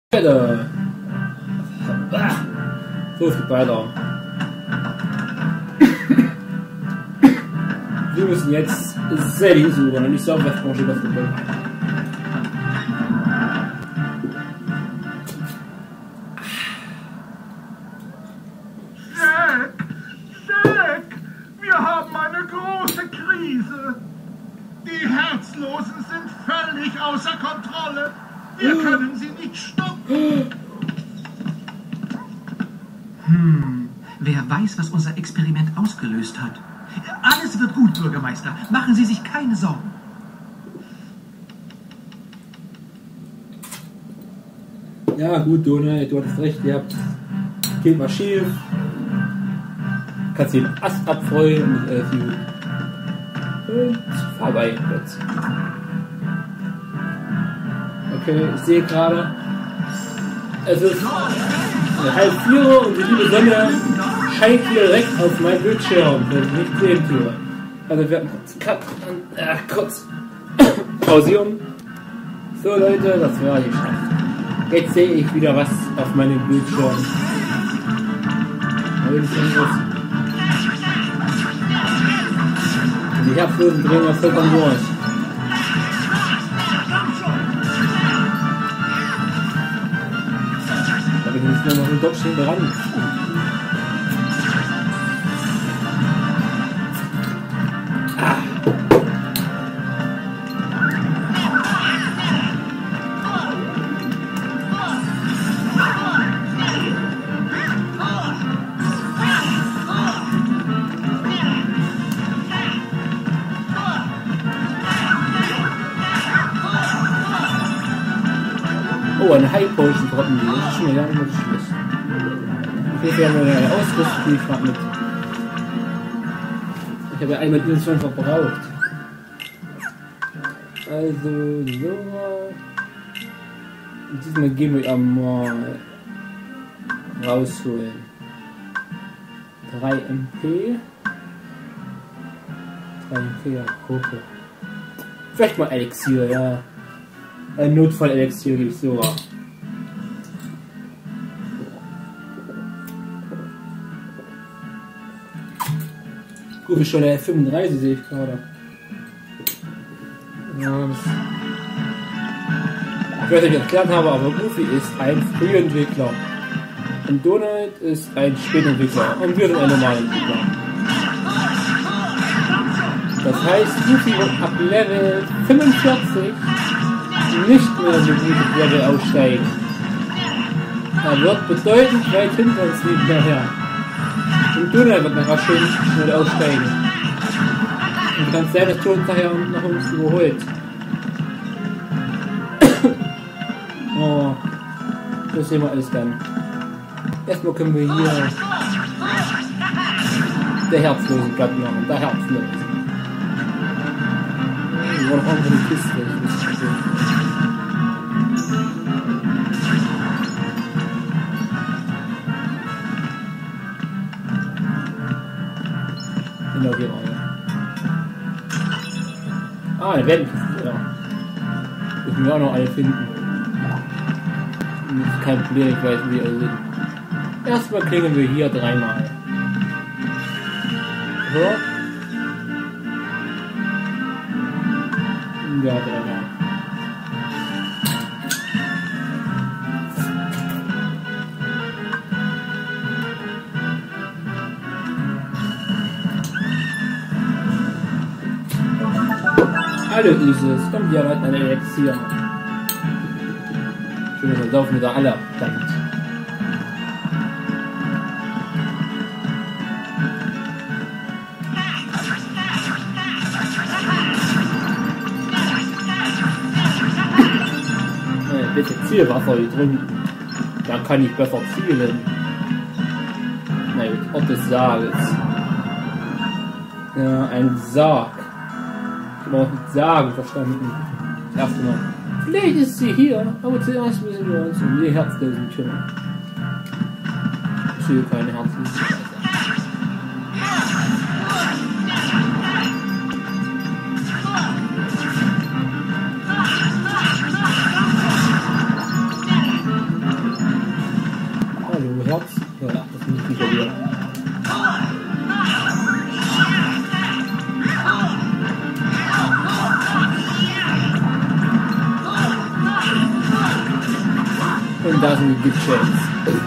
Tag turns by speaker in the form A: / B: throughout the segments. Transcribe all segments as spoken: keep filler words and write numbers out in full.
A: Weiter. So, es geht weiter. Wir müssen jetzt Sally suchen und nicht so was Branche was wir wollen.
B: Jack! Jack! Wir haben eine große Krise. Die Herzlosen sind völlig außer Kontrolle. Wir können sie nicht stoppen.
C: Hm, wer weiß, was unser Experiment ausgelöst hat. Alles wird gut, Bürgermeister. Machen Sie sich keine Sorgen.
A: Ja, gut, Donald, du hattest recht, ihr habt. Geht mal schief. Kannst den Ast abfreuen und ist alles gut. Und vorbei jetzt. Okay, ich sehe gerade, es ist halb vier und die liebe Sonne scheint hier direkt auf meinem Bildschirm, wenn ich nicht sehen tue. Also wir werden kurz Cut und äh, kurz pausieren. So Leute, das war geschafft. Jetzt sehe ich wieder was auf meinem Bildschirm. Also die Herzlosen drehen wir vollkommen durch. Da bin ich noch ein Doppchen dran. Oh, eine High Potion droppen die. Das ist schon mal gar nicht mehr schlecht. Hier haben wir eine Ausrüstung, die ich gerade mit. Ich habe ja einmal die schon verbraucht. Also, so. Und diesmal gehen wir mal rausholen. drei M P. drei M P, ja, Gruppe. Vielleicht mal Elixier, ja. Ein Notfall-Elixier gebe ich so. Gut, ist schon der F fünfunddreißig, sehe ich gerade. Ja, das ich weiß nicht, ob ich das erklärt habe, aber Goofy ist ein Frühentwickler. Und Donald ist ein Spätentwickler. Und wir sind ein normaler Entwickler. Das heißt, Goofy wird ab Level fünfundvierzig nicht mehr so gut ins Level aussteigen. Er wird bedeutend weit hinter uns liegen daher. Und Donald wird nachher schön schnell aussteigen. Und du kannst sein, dass du uns nachher nach uns überholt. Oh, das sehen wir alles dann. Erstmal können wir hier der Herzlosen platt machen. Der Herzlos. Wir wollen auch irgendwo eine Kiste. Ich muss nicht sehen. Genau, hier auch, ja. Ah, eine Wendenkiste, ja. Müssen wir auch noch eine finden. Das ist kein Problem, ich weiß, wie wir alle sind. Erstmal klingeln wir hier dreimal. So. Ja, dreimal. Hallo Isis, komm hier, Leute, eine Elixier. Schön, wir laufen wieder alle ab, damit. Ein bisschen Zielwasser hier drunten. Da kann ich besser zielen. Nein, mit Ort des Sarges. Ja, ein Sarg. Ich habe auch mit Sagen verstanden. Das erste Mal. Vielleicht ist sie hier, aber zuerst müssen wir uns um die Herzlosen kümmern. Ich sehe keine Herzlosen. What? Ja, das ist nicht wieder wieder. Und da sind die Big Shades.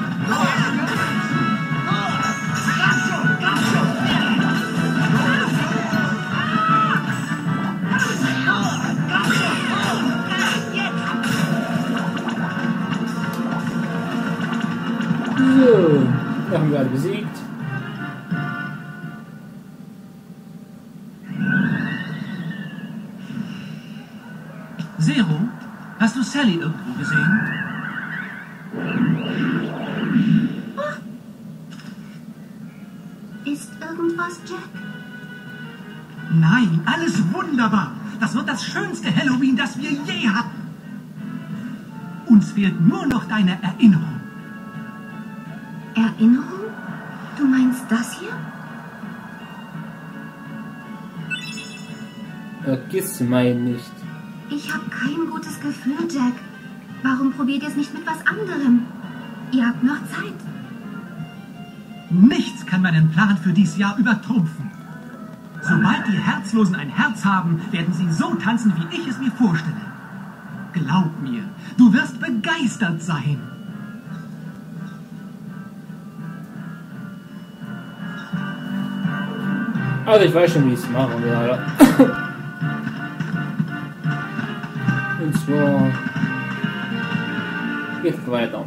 A: So, da haben wir alle besiegt.
C: Zero, hast du Sally irgendwo gesehen?
D: Ist irgendwas, Jack?
C: Nein, alles wunderbar. Das wird das schönste Halloween, das wir je hatten. Uns fehlt nur noch deine Erinnerung.
D: Erinnerung? Du meinst das hier?
A: Vergiss mein nicht.
D: Ich habe kein gutes Gefühl, Jack. Warum probiert ihr es nicht mit was anderem? Ihr habt noch Zeit.
C: Nichts kann meinen Plan für dieses Jahr übertrumpfen. Sobald die Herzlosen ein Herz haben, werden sie so tanzen, wie ich es mir vorstelle. Glaub mir, du wirst begeistert sein.
A: Also ich weiß schon, wie ich es machen werde. Und zwar geht's weiter.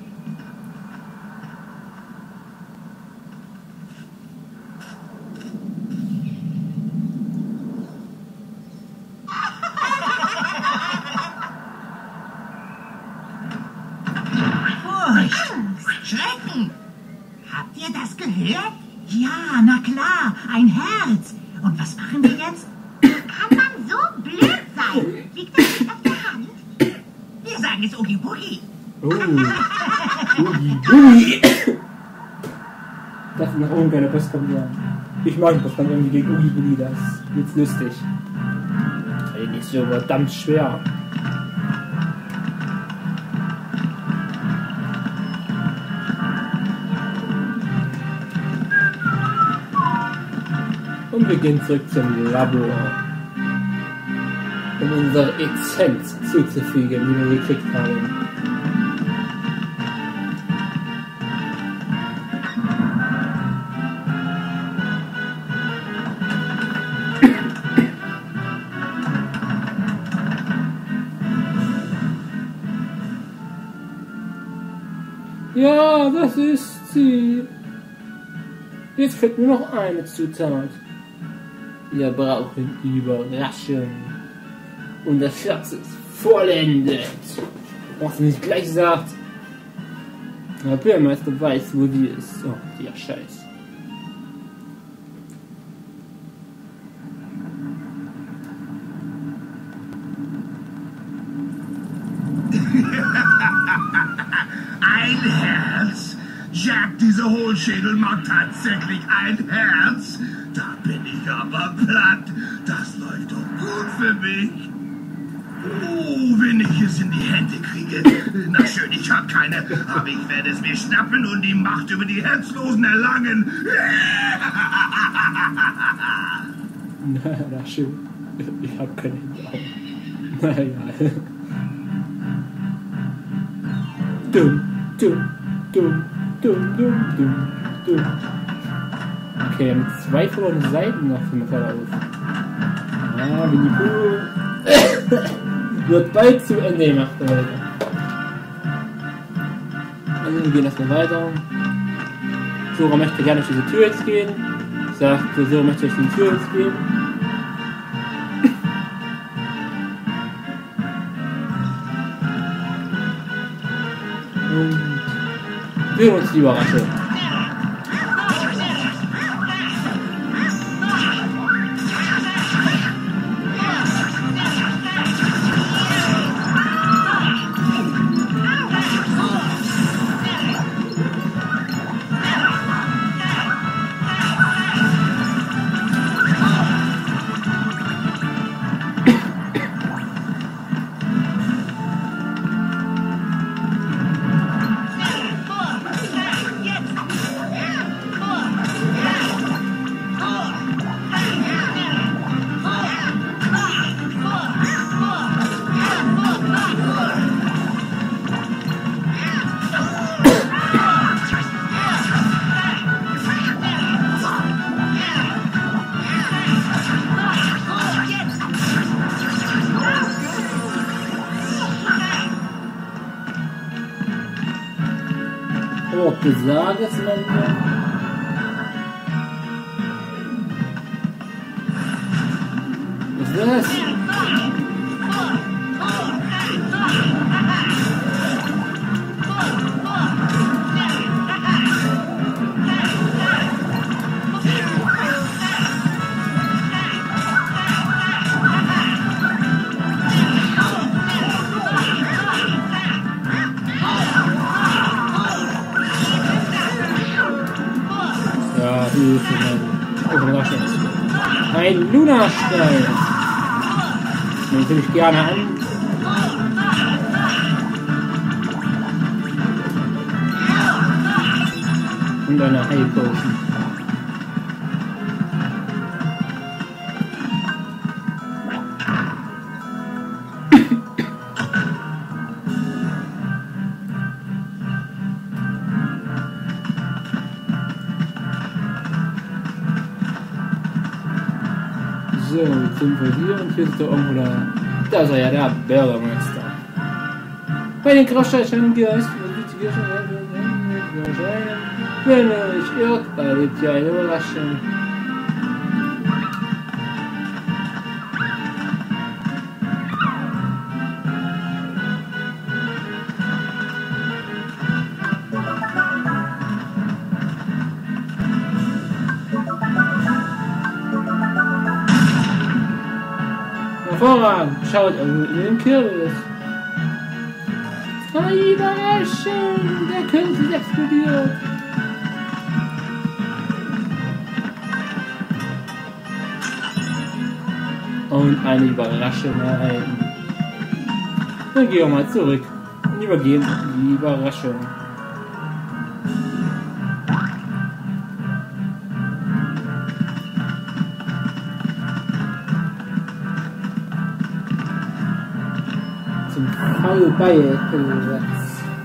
E: Schrecken! Habt ihr das gehört? Ja, na klar, ein Herz. Und was machen wir jetzt?
D: Kann man so blöd sein? Liegt das nicht auf der Hand?
E: Wir sagen es Oogie Boogie.
A: Oh. Boogie Boogie. Das ist nach oben keine Post kommt ja. Ich mag das dann irgendwie gegen Oogie Boogie, das wird's lustig. Ey, nicht so verdammt schwer. Und wir gehen zurück zum Labor, um unsere Essenz zuzufügen, die wir gekriegt haben. Ja, das ist sie. Jetzt fehlt nur noch eine Zutat. Wir brauchen Überraschung. Und das Schatz ist vollendet. Was er nicht gleich sagt. Der Bürgermeister weiß, wo die ist. Oh, der Scheiß.
B: Ein Herz? Jack, dieser Hohlschädel mag tatsächlich ein Herz? Da bin ich aber platt. Das läuft doch gut für mich. Oh, wenn ich es in die Hände kriege. Na schön, ich habe keine, aber ich werde es mir schnappen und die Macht über die Herzlosen erlangen.
A: Na, schön. Ich habe keine Hände. Naja. Dumm, dumm, dumm, dumm, dumm, dumm, dumm. Okay, wir haben zwei verlorene Seiten noch für den Fall aus. Ah, Winnie Pooh wird bald zu Ende gemacht, Leute. Also, wir gehen erstmal weiter. Sora möchte gerne durch diese Tür jetzt gehen. Sagt, Sora möchte durch die Tür jetzt gehen. Und wir uns die Überraschung. Wort des Sages, man. Was ist das? Ja, die ist eine Überraschung. Ein Lunastein. Den nehme ich gerne an. Und eine Heilpotion. So, jetzt sind wir hier und hier ist der irgendwo der. Da ist er ja, der Bürgermeister. Bei den Großstädten Geist, wenn er nicht irrt, erlebt ja eine Überraschung. Hervorragend, schaut in den Kürbis. Oh, Überraschung, der Kürbis explodiert. Und eine Überraschung erhalten. Dann gehen wir mal zurück und übergeben die Überraschung. Paul Bayer-Platz.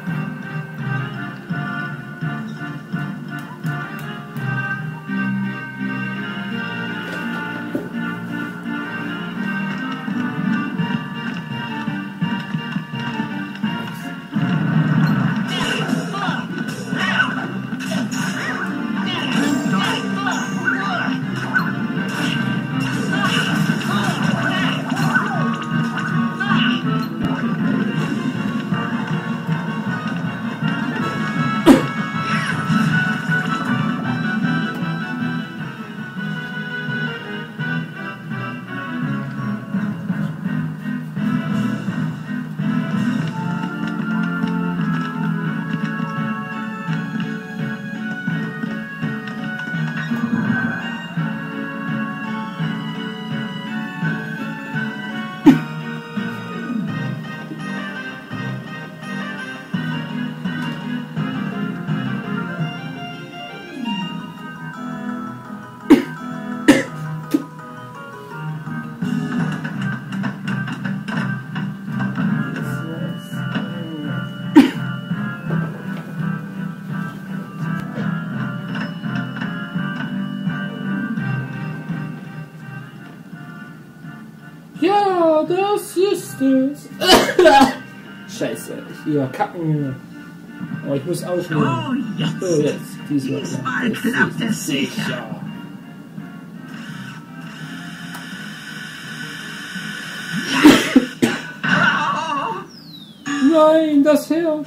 A: Ja, das ist es. Scheiße, ich überkacken. Aber ich muss aufnehmen.
E: Oh, jetzt.
A: So, jetzt. Diesmal,
E: Diesmal
A: das
E: klappt
A: ist
E: es sicher.
A: Nein, das Herz.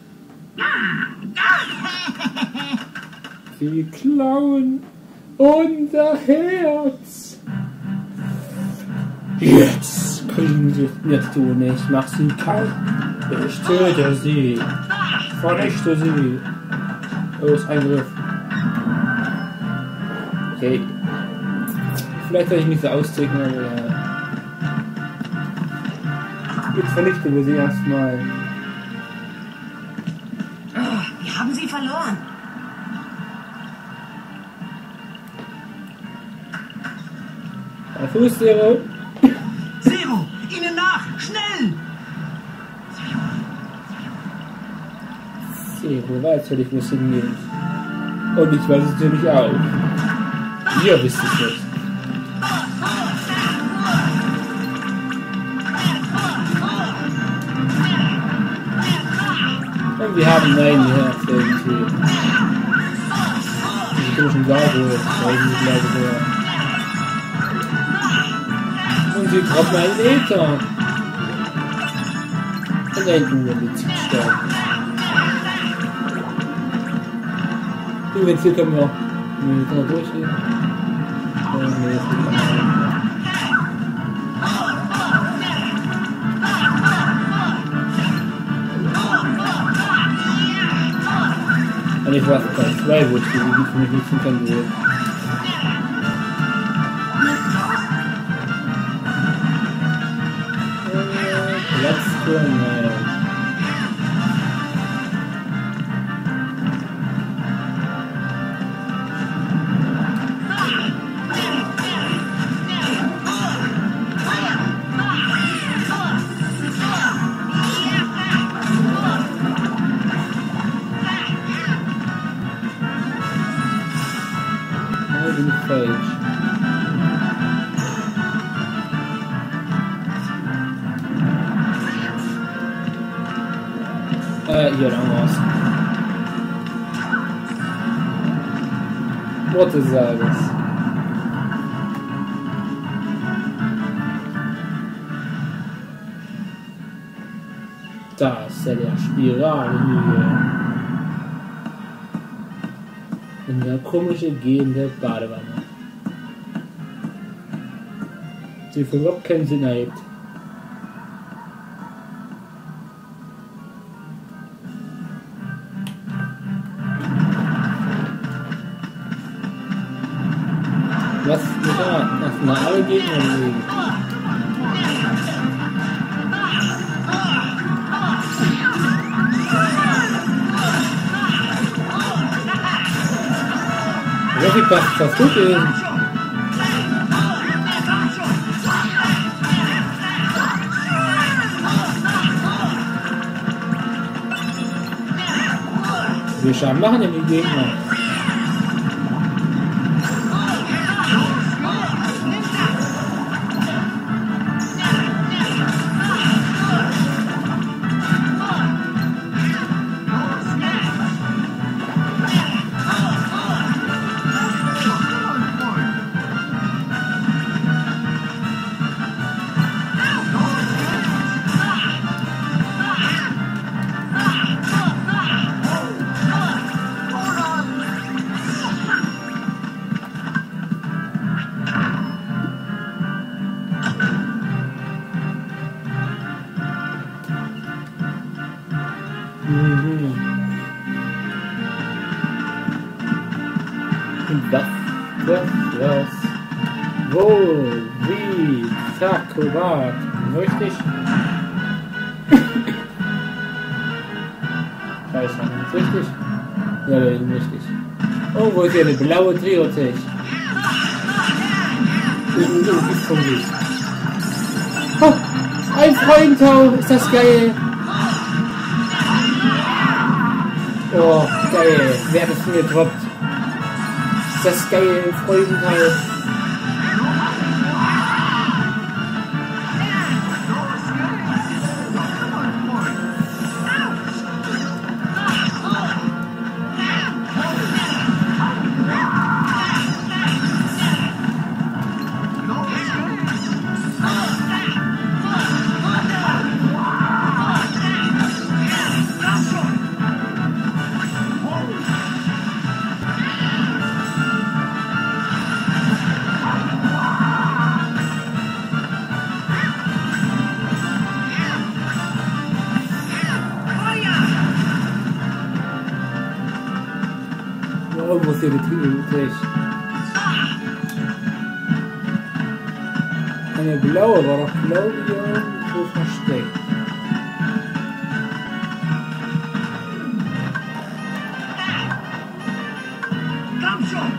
A: Sie klauen unser Herz. Jetzt kriegen sie jetzt du nicht. Mach sie kalt. Ich töte sie. Vernichte sie. Los, Eingriff. Okay. Vielleicht soll ich mich so ausdrücken, aber ja. Jetzt vernichten wir sie erstmal.
E: Wir haben sie verloren.
A: Ein Fuß, Zero.
C: Zero, ihnen nach, schnell!
A: Zero weiß natürlich, wo es hingeht. Und ich weiß es natürlich auch. Ihr wisst es nicht. Und wir haben neun Herz irgendwie. Diese komischen Sauerhohe, weil ich nicht glaube mehr. Und sie droppen einen Meter. Und da hinten wird die Zielstaub. Übrigens, hier können wir auch nee, kann man durchgehen. Oh, nee, das geht nicht. Und ich weiß Teil zwei, wo ich die Gebiet für mich nutzen kann. So. Platz für nein. Falsch. Äh, hier lang raus. Worte sagen es. Da ist ja der Spiralhügel. In der komische gehende Badewanne. Die für überhaupt keinen Sinn ergibt. Was muss er nach mal alle Gegner legen? Wie passt das gut ist. Wie Schaden machen denn die Gegner? Mhm. Das, das, das. Wo, wie, zack, Kubat. Richtig. Scheiße, ist richtig? Ja, das ist richtig. Oh, wo ist hier eine blaue Triotech? Irgendwo ist von sich. Oh, ein Freundtau, ist das geil. Oh, geil. Wer hat das mir gedroppt? Ist das geil, Freudenteil. Wo ist der Betrieb? Eine blaue war doch blau hier irgendwo versteckt.
C: Komm schon!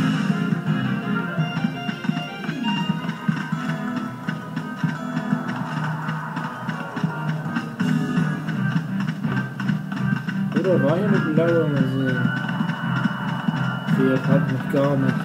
A: Oder war hier eine blaue? Mal sehen. Fehlt halt noch gar nichts.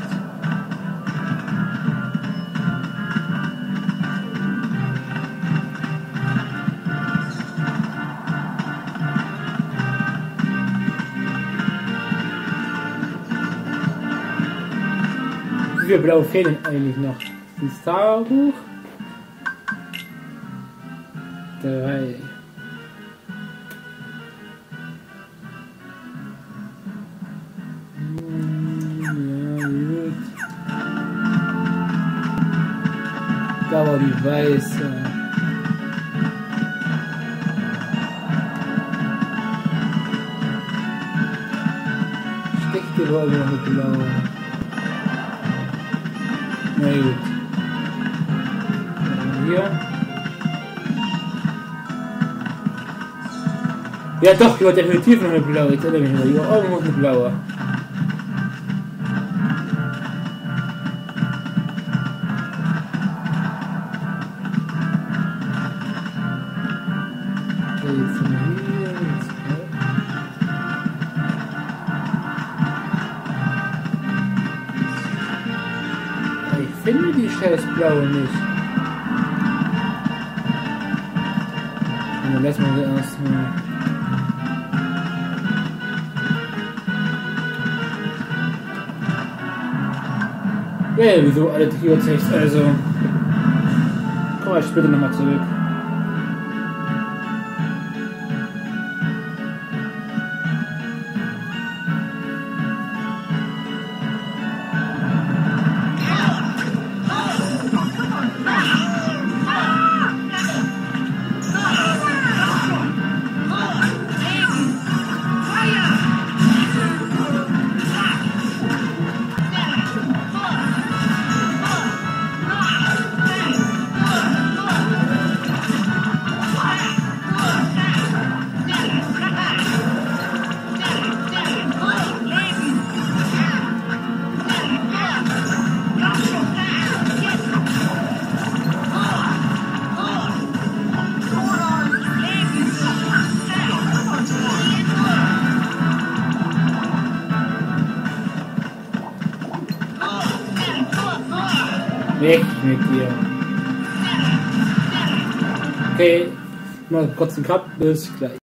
A: Wie viele blaue fehlen eigentlich noch? Das Tagebuch. Drei. Da war die weiße. Steckt die Rolle noch mit blau. Na gut. Hier. Ja doch, hier war definitiv noch eine blaue. Jetzt erinnere ich mich mal. Hier war irgendwo eine blaue. Ich finde die scheiß blaue nicht. Und dann lassen wir sie erstmal. Ja, wieso alle Trio-Text, also. Komm mal später nochmal zurück. Weg mit dir. Okay, mal kurz den Cut, bis gleich.